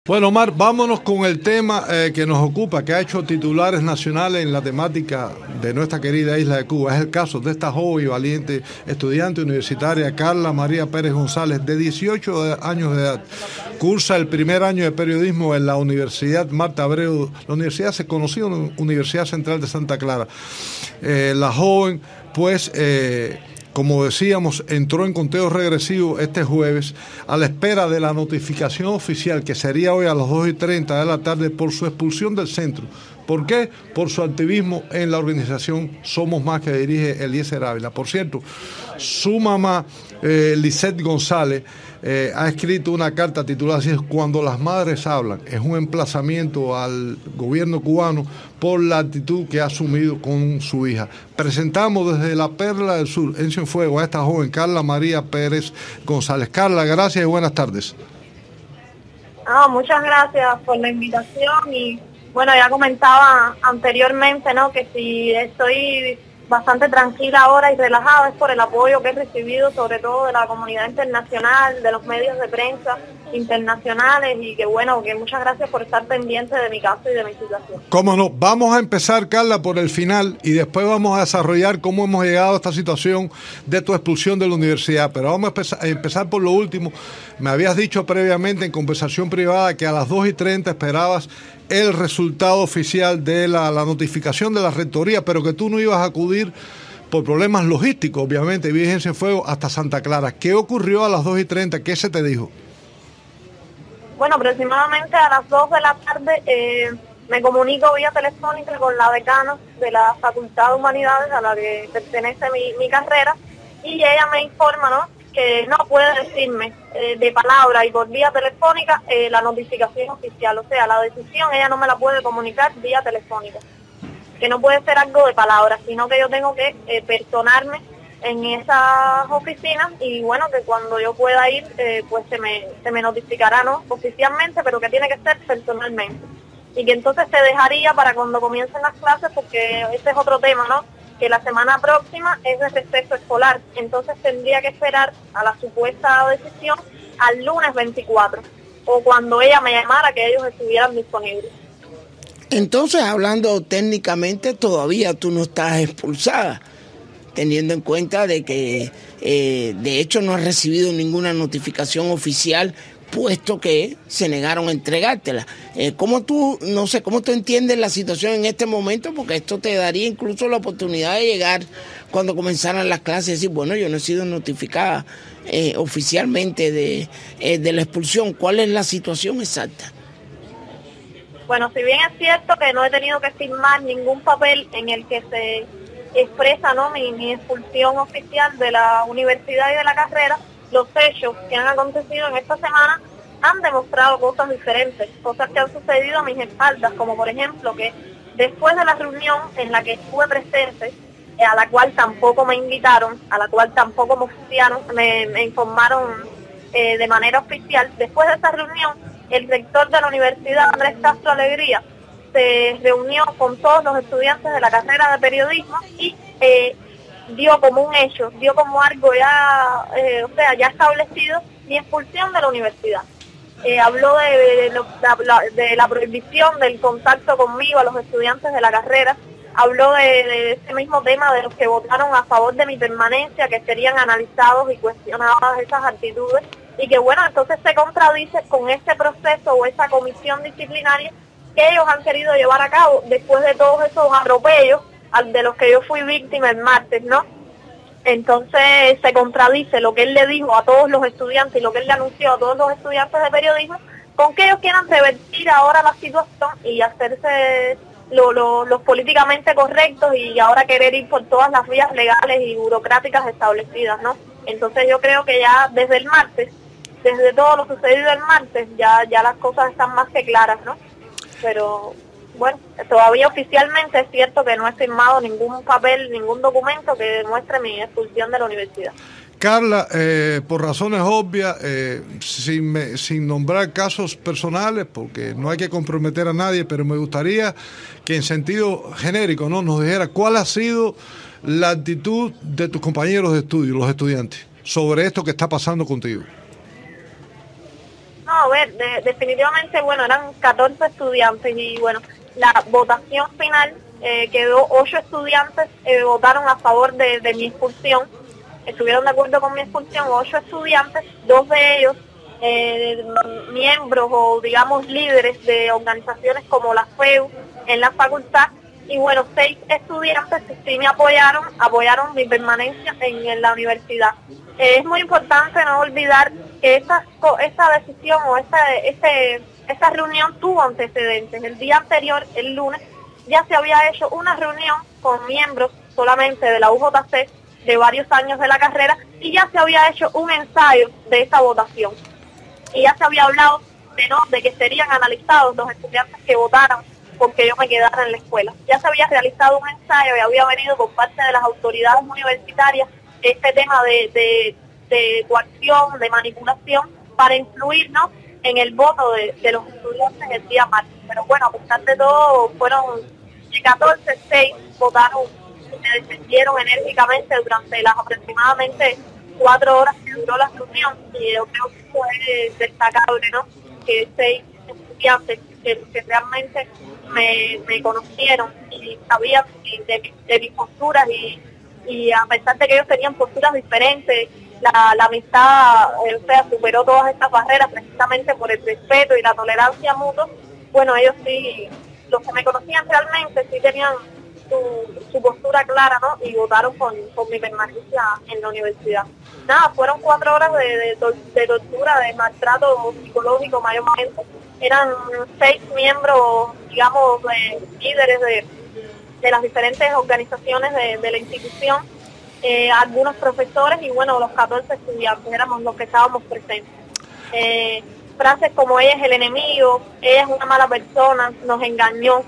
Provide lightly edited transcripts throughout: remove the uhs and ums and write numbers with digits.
Bueno, Omar, vámonos con el tema que nos ocupa, que ha hecho titulares nacionales en la temática de nuestra querida isla de Cuba. Es el caso de esta joven y valiente estudiante universitaria, Carla María Pérez González, de 18 años de edad. Cursa el primer año de periodismo en la Universidad Marta Abreu. La universidad se conoció en la Universidad Central de Santa Clara. La joven, pues... como decíamos, entró en conteo regresivo este jueves a la espera de la notificación oficial que sería hoy a las 2:30 de la tarde por su expulsión del centro. ¿Por qué? Por su activismo en la organización Somos Más que dirige Eliezer Ávila. Por cierto, su mamá, Lisette González, ha escrito una carta titulada así, Cuando las madres hablan. Es un emplazamiento al gobierno cubano por la actitud que ha asumido con su hija. Presentamos desde la Perla del Sur, en Cienfuegos, a esta joven Carla María Pérez González. Carla, gracias y buenas tardes. Muchas gracias por la invitación y bueno, ya comentaba anteriormente, ¿no?, que si estoy bastante tranquila ahora y relajada es por el apoyo que he recibido, sobre todo de la comunidad internacional, de los medios de prensa internacionales, y que bueno, que muchas gracias por estar pendiente de mi caso y de mi situación. Cómo no, vamos a empezar, Carla, por el final y después vamos a desarrollar cómo hemos llegado a esta situación de tu expulsión de la universidad, pero vamos a empezar por lo último. Me habías dicho previamente en conversación privada que a las 2:30 esperabas el resultado oficial de la notificación de la rectoría, pero que tú no ibas a acudir por problemas logísticos, obviamente, Virgen en Fuego hasta Santa Clara. ¿Qué ocurrió a las 2:30? ¿Qué se te dijo? Bueno, aproximadamente a las 2 de la tarde me comunico vía telefónica con la decana de la Facultad de Humanidades a la que pertenece mi carrera, y ella me informa, ¿no?, que no puede decirme de palabra y por vía telefónica la notificación oficial, o sea, la decisión ella no me la puede comunicar vía telefónica, que no puede ser algo de palabra, sino que yo tengo que personarme en esas oficinas, y bueno, que cuando yo pueda ir pues se me notificará, ¿no?, oficialmente, pero que tiene que ser personalmente, y que entonces se dejaría para cuando comiencen las clases, porque ese es otro tema, ¿no?, que la semana próxima es de receso escolar, entonces tendría que esperar a la supuesta decisión al lunes 24, o cuando ella me llamara que ellos estuvieran disponibles. Entonces, hablando técnicamente, todavía tú no estás expulsada, teniendo en cuenta de que de hecho no has recibido ninguna notificación oficial, puesto que se negaron a entregártela. ¿Cómo tú entiendes la situación en este momento? Porque esto te daría incluso la oportunidad de llegar cuando comenzaran las clases y decir, bueno, yo no he sido notificada oficialmente de la expulsión. ¿Cuál es la situación exacta? Bueno, si bien es cierto que no he tenido que firmar ningún papel en el que se expresa, ¿no?, mi expulsión oficial de la universidad y de la carrera, los hechos que han acontecido en esta semana han demostrado cosas diferentes, cosas que han sucedido a mis espaldas, como por ejemplo que después de la reunión en la que estuve presente, a la cual tampoco me invitaron, a la cual tampoco me informaron de manera oficial, después de esa reunión, el rector de la universidad, Andrés Castro Alegría, se reunió con todos los estudiantes de la carrera de periodismo y dio como un hecho, dio como algo ya, ya establecido, mi expulsión de la universidad. Habló de la prohibición del contacto conmigo a los estudiantes de la carrera, habló de ese mismo tema de los que votaron a favor de mi permanencia, que serían analizados y cuestionadas esas actitudes, y que bueno, entonces se contradice con ese proceso o esa comisión disciplinaria que ellos han querido llevar a cabo después de todos esos atropellos de los que yo fui víctima el martes, ¿no? Entonces se contradice lo que él le dijo a todos los estudiantes y lo que él le anunció a todos los estudiantes de periodismo, con que ellos quieran revertir ahora la situación y hacerse los políticamente correctos y ahora querer ir por todas las vías legales y burocráticas establecidas, ¿no? Entonces yo creo que ya desde el martes, desde todo lo sucedido el martes, ya las cosas están más que claras, ¿no? Pero bueno, todavía oficialmente es cierto que no he firmado ningún papel, ningún documento que demuestre mi expulsión de la universidad. Carla, por razones obvias, sin nombrar casos personales, porque no hay que comprometer a nadie, pero me gustaría que en sentido genérico, ¿no?, nos dijera cuál ha sido la actitud de tus compañeros de estudio, los estudiantes, sobre esto que está pasando contigo. No, a ver, definitivamente, bueno, eran 14 estudiantes y bueno, la votación final quedó 8 estudiantes votaron a favor de mi expulsión, estuvieron de acuerdo con mi expulsión, 8 estudiantes, 2 de ellos miembros o digamos líderes de organizaciones como la FEU en la facultad, y bueno, 6 estudiantes que sí me apoyaron mi permanencia en la universidad. Es muy importante no olvidar que esa decisión o esa reunión tuvo antecedentes. El día anterior, el lunes, ya se había hecho una reunión con miembros solamente de la UJC de varios años de la carrera y ya se había hecho un ensayo de esa votación. Y ya se había hablado de que serían analizados los estudiantes que votaran porque yo me quedara en la escuela. Ya se había realizado un ensayo y había venido por parte de las autoridades universitarias este tema de coacción, de manipulación, para influir, ¿no?, en el voto de los estudiantes el día martes. Pero bueno, a pesar de todo, fueron de 14, 6 votaron y me defendieron enérgicamente durante las aproximadamente 4 horas que duró la reunión, y yo creo que fue destacable, ¿no?, que 6 estudiantes que realmente me conocieron y sabían de mis posturas, y a pesar de que ellos tenían posturas diferentes, la amistad superó todas estas barreras precisamente por el respeto y la tolerancia mutua. Bueno, ellos sí, los que me conocían realmente sí tenían su postura clara, ¿no?, y votaron por mi permanencia en la universidad. Nada, fueron 4 horas de tortura, de maltrato psicológico mayormente. Eran 6 miembros, digamos, líderes de las diferentes organizaciones de la institución, algunos profesores y bueno, los 14 estudiantes éramos los que estábamos presentes. Frases como ella es el enemigo, ella es una mala persona, nos engañó,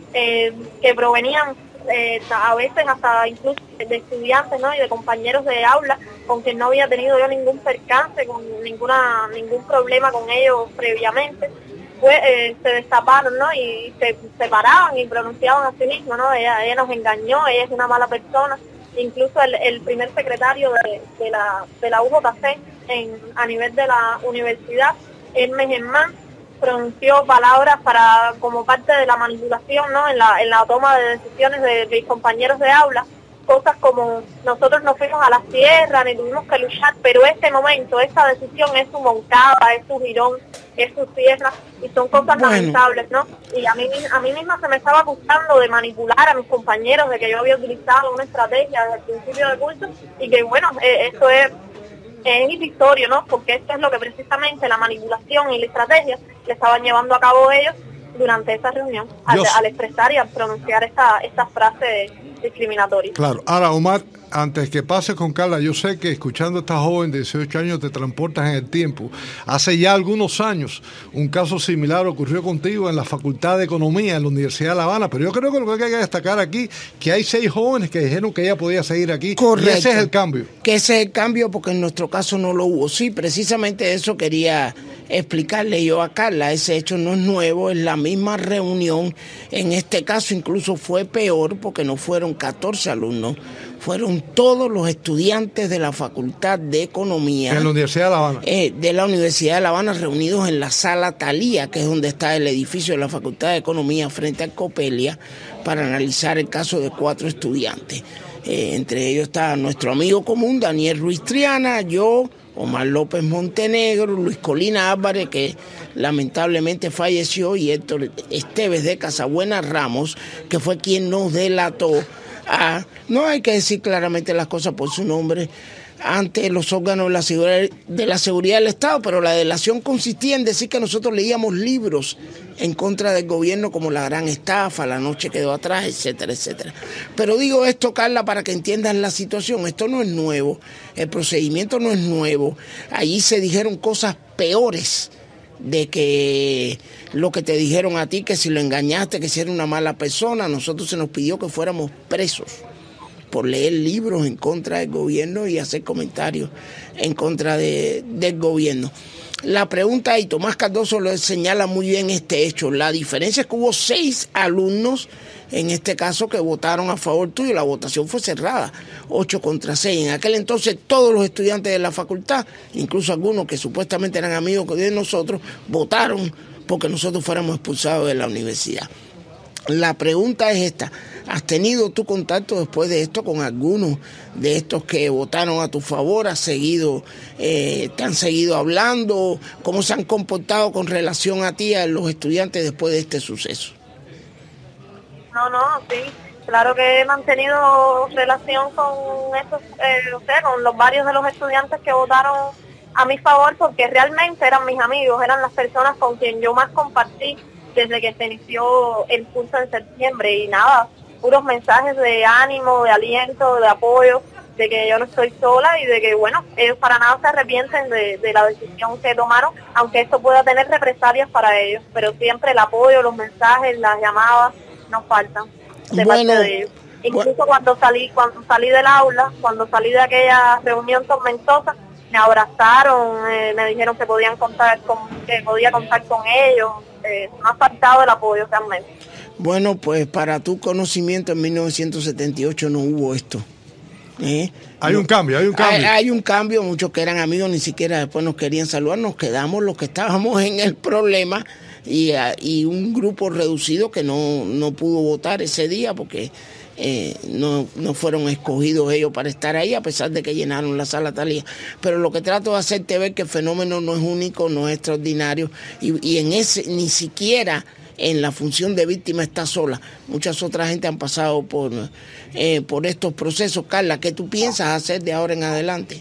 que provenían a veces hasta incluso de estudiantes, ¿no?, y de compañeros de aula, con quien no había tenido yo ningún percance, con ningún problema con ellos previamente. Se destaparon, ¿no?, y se separaban y pronunciaban a sí mismos, ¿no? Ella nos engañó, ella es una mala persona. Incluso el primer secretario de la UJC a nivel de la universidad, Hermes Germán, pronunció palabras como parte de la manipulación, ¿no?, en la toma de decisiones de mis compañeros de aula. Cosas como nosotros no fuimos a la sierra ni tuvimos que luchar, pero este momento, esta decisión es su Moncada, es su Girón, es su sierra, y son cosas lamentables, ¿no? Y a mí misma se me estaba acusando de manipular a mis compañeros, de que yo había utilizado una estrategia desde el principio del curso, y que bueno, eso es irrisorio, ¿no?, porque esto es lo que precisamente la manipulación y la estrategia le estaban llevando a cabo ellos durante esa reunión, al expresar y al pronunciar esta frase discriminatoria. Claro. Ahora, Omar, antes que pase con Carla, yo sé que escuchando a esta joven de 18 años te transportas en el tiempo. Hace ya algunos años un caso similar ocurrió contigo en la Facultad de Economía en la Universidad de La Habana, pero yo creo que lo que hay que destacar aquí que hay 6 jóvenes que dijeron que ella podía seguir aquí. Correcto. Y ese es el cambio. Que ese es el cambio, porque en nuestro caso no lo hubo. Sí, precisamente eso quería explicarle yo a Carla. Ese hecho no es nuevo, es la misma reunión. En este caso incluso fue peor porque no fueron 14 alumnos, fueron todos los estudiantes de la Facultad de Economía. En la Universidad de La Habana. De la Universidad de La Habana, reunidos en la Sala Thalía, que es donde está el edificio de la Facultad de Economía frente a Copelia, para analizar el caso de 4 estudiantes. Entre ellos está nuestro amigo común, Daniel Ruiz Triana, yo, Omar López Montenegro, Luis Colina Álvarez, que lamentablemente falleció, y Héctor Esteves de Casabuena Ramos, que fue quien nos delató. No hay que decir claramente las cosas por su nombre ante los órganos de la seguridad del Estado, pero la delación consistía en decir que nosotros leíamos libros en contra del gobierno como La Gran Estafa, La Noche Quedó Atrás, etcétera, etcétera. Pero digo esto, Carla, para que entiendan la situación. Esto no es nuevo, el procedimiento no es nuevo. Allí se dijeron cosas peores de que lo que te dijeron a ti, que si lo engañaste, que si era una mala persona. Nosotros se nos pidió que fuéramos presos por leer libros en contra del gobierno y hacer comentarios en contra del gobierno. La pregunta, y Tomás Cardoso lo señala muy bien este hecho, la diferencia es que hubo 6 alumnos, en este caso, que votaron a favor tuyo. La votación fue cerrada, 8 contra 6. En aquel entonces todos los estudiantes de la facultad, incluso algunos que supuestamente eran amigos de nosotros, votaron porque nosotros fuéramos expulsados de la universidad. La pregunta es esta: ¿has tenido tu contacto después de esto con algunos de estos que votaron a tu favor? ¿Has seguido, te han seguido hablando? ¿Cómo se han comportado con relación a ti, a los estudiantes, después de este suceso? No, sí, claro que he mantenido relación con esos, con los varios de los estudiantes que votaron a mi favor, porque realmente eran mis amigos, eran las personas con quien yo más compartí desde que se inició el curso en septiembre, y nada, puros mensajes de ánimo, de aliento, de apoyo, de que yo no estoy sola y de que, bueno, ellos para nada se arrepienten de la decisión que tomaron, aunque esto pueda tener represalias para ellos, pero siempre el apoyo, los mensajes, las llamadas no faltan de parte de ellos. Incluso cuando salí del aula, cuando salí de aquella reunión tormentosa, me abrazaron, me dijeron que podía contar con ellos. No ha faltado el apoyo realmente. Bueno, pues para tu conocimiento, en 1978 no hubo esto. Hay un cambio. Hay un cambio, muchos que eran amigos ni siquiera después nos querían saludar, nos quedamos los que estábamos en el problema y un grupo reducido que no pudo votar ese día porque no fueron escogidos ellos para estar ahí, a pesar de que llenaron la sala Talía. Pero lo que trato de hacerte ver que el fenómeno no es único, no es extraordinario, y en ese ni siquiera en la función de víctima está sola. Muchas otras gente han pasado por estos procesos. Carla, ¿qué tú piensas hacer de ahora en adelante?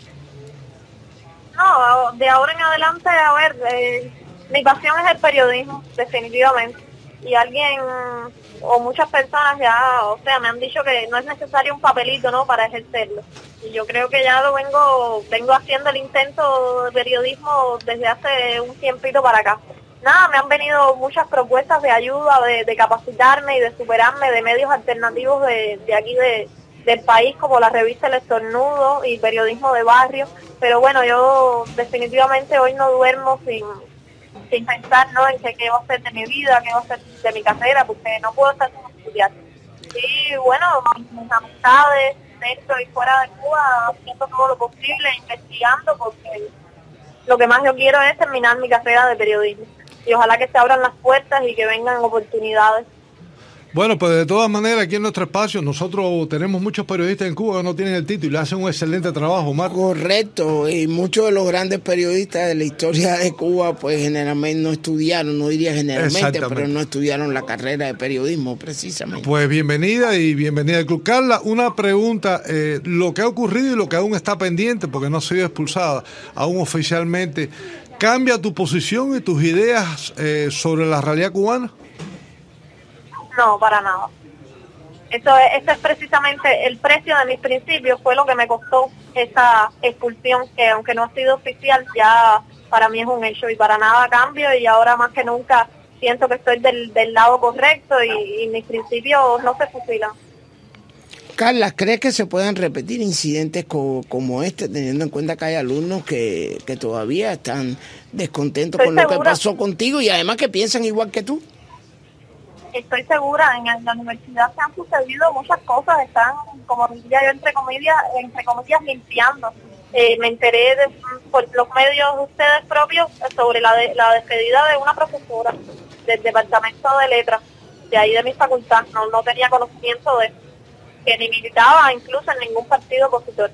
No, de ahora en adelante, a ver, mi pasión es el periodismo, definitivamente. Y alguien o muchas personas ya, o sea, me han dicho que no es necesario un papelito, ¿no?, para ejercerlo. Y yo creo que ya vengo haciendo el intento de periodismo desde hace un tiempito para acá. Nada, me han venido muchas propuestas de ayuda, de capacitarme y de superarme, de medios alternativos de aquí del país, como la revista El Estornudo y periodismo de barrio. Pero bueno, yo definitivamente hoy no duermo sin pensar, ¿no?, en qué va a ser de mi vida, qué va a ser de mi carrera, porque no puedo estar sin estudiar. Y bueno, mis amistades dentro y fuera de Cuba, haciendo todo lo posible, investigando, porque lo que más yo quiero es terminar mi carrera de periodismo. Y ojalá que se abran las puertas y que vengan oportunidades. Bueno, pues de todas maneras, aquí en nuestro espacio, nosotros tenemos muchos periodistas en Cuba que no tienen el título y hacen un excelente trabajo, Marco. Correcto, y muchos de los grandes periodistas de la historia de Cuba, pues generalmente no estudiaron, no diría generalmente, pero no estudiaron la carrera de periodismo, precisamente. Pues bienvenida al club. Carla, una pregunta, lo que ha ocurrido y lo que aún está pendiente, porque no ha sido expulsada aún oficialmente, ¿cambia tu posición y tus ideas sobre la realidad cubana? No, para nada. Esto es precisamente el precio de mis principios, fue lo que me costó esa expulsión, que aunque no ha sido oficial, ya para mí es un hecho y para nada cambio, y ahora más que nunca siento que estoy del lado correcto y mis principios no se fusilan. Carla, ¿crees que se puedan repetir incidentes como este, teniendo en cuenta que hay alumnos que todavía están descontentos con lo que pasó contigo y además que piensan igual que tú? Estoy segura, en la universidad se han sucedido muchas cosas, están, como diría yo, entre comillas limpiando. Me enteré por los medios de ustedes propios sobre la despedida de una profesora del departamento de letras, de ahí de mi facultad. No tenía conocimiento de que ni militaba incluso en ningún partido opositor.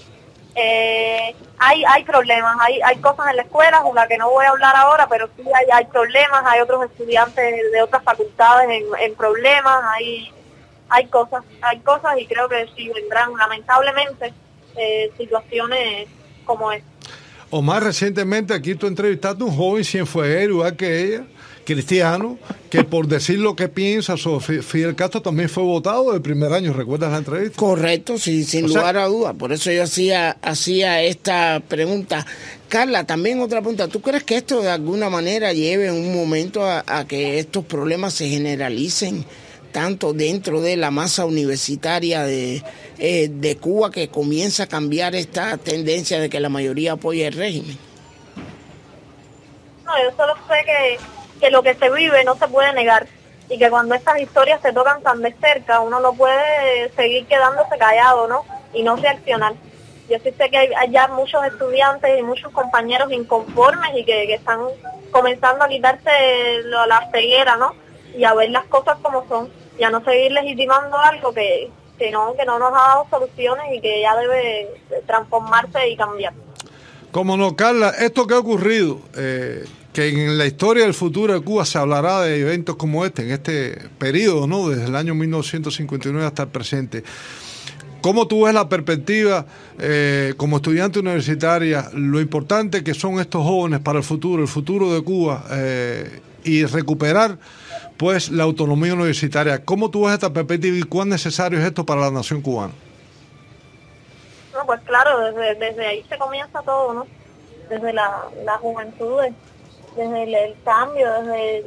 Hay problemas, hay cosas en la escuela con las que no voy a hablar ahora, pero sí hay problemas, hay otros estudiantes de otras facultades en problemas, hay cosas y creo que sí vendrán lamentablemente situaciones como esta. Omar, recientemente aquí tú entrevistaste a un joven cienfueguero, igual que ella, cristiano, que por decir lo que piensa sobre Fidel Castro también fue votado del primer año. ¿Recuerdas la entrevista? Correcto, sí, sin lugar a duda. Por eso yo hacía esta pregunta. Carla, también otra pregunta. ¿Tú crees que esto de alguna manera lleve en un momento a que estos problemas se generalicen tanto dentro de la masa universitaria de Cuba, que comienza a cambiar esta tendencia de que la mayoría apoya el régimen? yo solo sé que lo que se vive no se puede negar y que cuando estas historias se tocan tan de cerca, uno no puede seguir quedándose callado, ¿no? Y no reaccionar. Yo sí sé que hay ya muchos estudiantes y muchos compañeros inconformes y que están comenzando a quitarse la ceguera, ¿no? Y a ver las cosas como son, y a no seguir legitimando algo que no nos ha dado soluciones y que ya debe transformarse y cambiar. Como no, Carla, esto que ha ocurrido, que en la historia del futuro de Cuba se hablará de eventos como este, en este periodo, ¿no? Desde el año 1959 hasta el presente. ¿Cómo tú ves la perspectiva como estudiante universitaria, lo importante que son estos jóvenes para el futuro de Cuba y recuperar pues la autonomía universitaria? ¿Cómo tú ves esta perspectiva y cuán necesario es esto para la nación cubana? No, pues claro, desde ahí se comienza todo, ¿no? Desde la juventud, desde el cambio, desde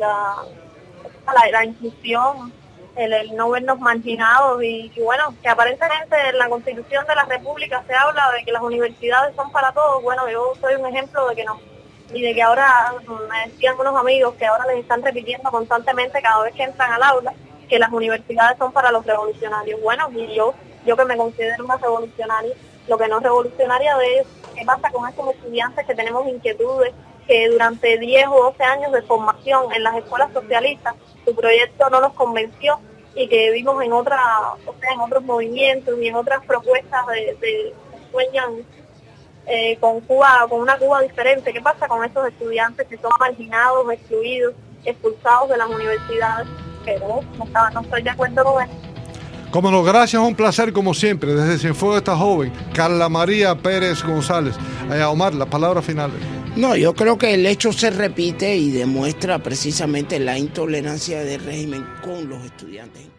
la inclusión, el no vernos marginados y bueno, que aparentemente en la Constitución de la República se habla de que las universidades son para todos. Bueno, yo soy un ejemplo de que no. Y de que ahora, me decían unos amigos que ahora les están repitiendo constantemente cada vez que entran al aula que las universidades son para los revolucionarios. Bueno, y yo que me considero una revolucionaria, lo que no es revolucionaria de ellos, ¿qué pasa con estos estudiantes que tenemos inquietudes, que durante 10 o 12 años de formación en las escuelas socialistas su proyecto no nos convenció y que vimos en otros movimientos y en otras propuestas de sueñan con Cuba, con una Cuba diferente? ¿Qué pasa con esos estudiantes que son marginados, excluidos, expulsados de las universidades? Pero no estoy de acuerdo con eso. Como no, gracias, un placer como siempre. Desde Cienfuegos esta joven, Carla María Pérez González. Omar, las palabras finales. No, yo creo que el hecho se repite y demuestra precisamente la intolerancia del régimen con los estudiantes.